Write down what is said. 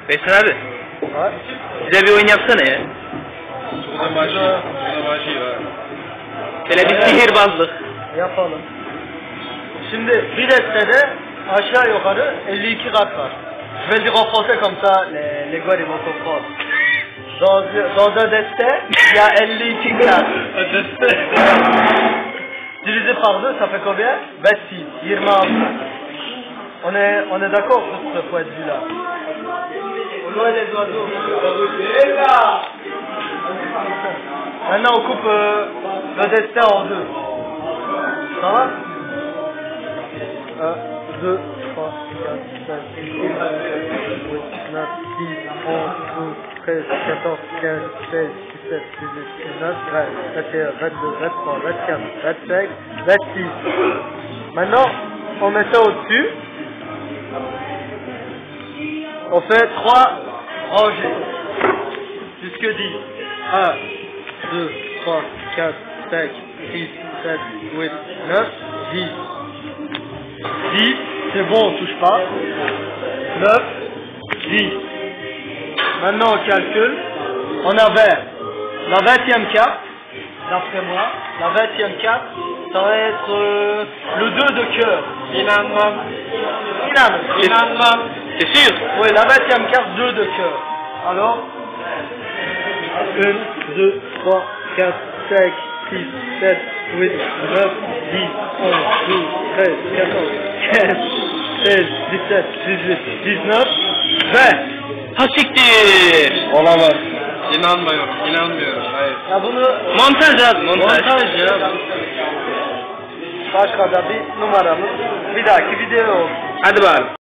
Beysan abi. Ha? Bize bir oyun yapsana ya. Burada maçı var. Böyle bir sihirbazlık. Yapalım. Şimdi bir destede aşağı yukarı 52 kat var. Je vais le dire en français comme ça les gars ils vont comprendre. Dans un destin, il y a 52 cartes. Divisé par 2, ça fait combien? 26, 26. On est d'accord sur ce point de vue là. Au loin les oiseaux. Maintenant on coupe le destin en deux. Ça va? 1, 2, 3, 4, 5, 6, 7, 8, 9, 10, 11, 12, 13, 14, 15, 16, 17, 18, 19, 20, 21, 22, 23, 24, 25, 26. Maintenant, on met ça au-dessus. On fait 3 rangées. Jusque 10. 1, 2, 3, 4, 5, 6, 7, 8, 9, 10. 10, c'est bon, on touche pas. 9, 10. Maintenant on calcule. On avait la 20e carte, d'après moi. La 20e carte, ça va être le 2 de cœur. İnanmam. Inanmam. C'est sûr? Oui, la 20e carte, 2 de cœur. Alors 1, 2, 3, 4, 5, 6, 7, 8, 9, 10, 11, 12, 13, 14, 15, 16, 17, 18, 19, 20. Ha siktir. Olamaz. İnanmıyorum. Hayır. Ya bunu Montaj abi, montaj. ya. Başka da bir numaramız bir dahaki video olsun. Hadi bakalım.